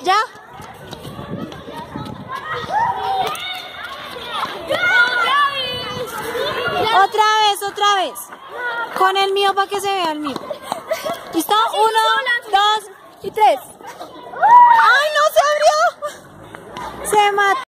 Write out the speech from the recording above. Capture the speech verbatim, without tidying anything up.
¿Ya? Otra vez, otra vez. Con el mío para que se vea el mío. ¿Listo? Uno, dos y tres. ¡Ay, no se abrió! Se mató.